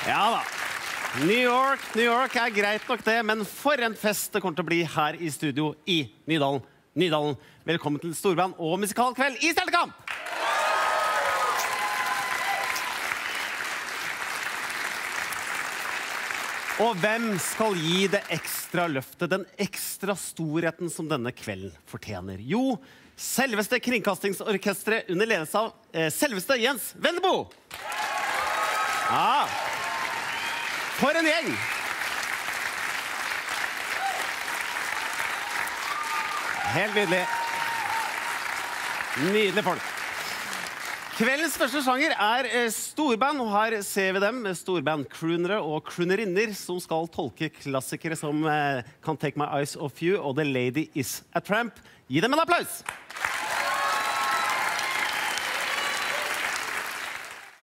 Ja da. New York greit nok det, men for en fest det kommer til å bli her i studio i Nydalen. Velkommen til storband og musikalkveld i Stjernekamp! Og hvem skal gi det ekstra løftet, den ekstra storheten som denne kvelden fortjener? Jo, selveste kringkastingsorkestret under ledelse av selveste Jens Wendelboe! Ja, for en gjeng! Helt nydelig. Nydelig folk. Kveldens første sjanger storband, og her ser vi dem, storband-croonere og croonerinner som skal tolke klassikere som Can't Take My Eyes Off You og The Lady Is a Tramp. Gi dem en applaus!